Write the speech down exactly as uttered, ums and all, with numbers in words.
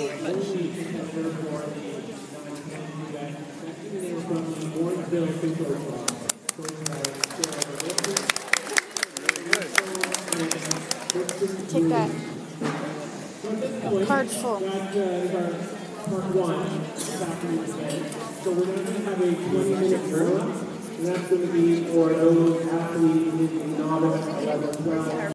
Take that. Card full. Part one. So we're going to have a twenty minute warm-up, and that's going to be for those athletes in the novice level twelve.